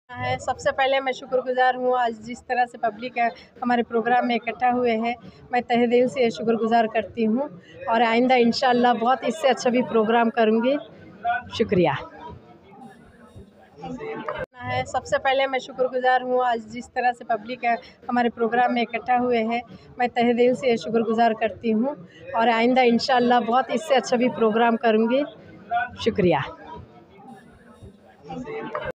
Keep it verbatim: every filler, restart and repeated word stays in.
है। सबसे पहले मैं शुक्रगुज़ार हूँ आज जिस तरह से पब्लिक है हमारे प्रोग्राम में इकट्ठा हुए हैं, मैं तहे दिल से शुक्रगुज़ार करती हूँ और आइंदा इंशाअल्लाह बहुत इससे अच्छा भी प्रोग्राम करूँगी। शुक्रिया है। सबसे पहले मैं शुक्रगुज़ार हूँ आज जिस तरह से पब्लिक है हमारे प्रोग्राम में इकट्ठा हुए हैं, मैं तहे दिल से शुक्रगुज़ार करती हूँ और आइंदा इंशाअल्लाह बहुत इससे अच्छा भी प्रोग्राम करूँगी। शुक्रिया।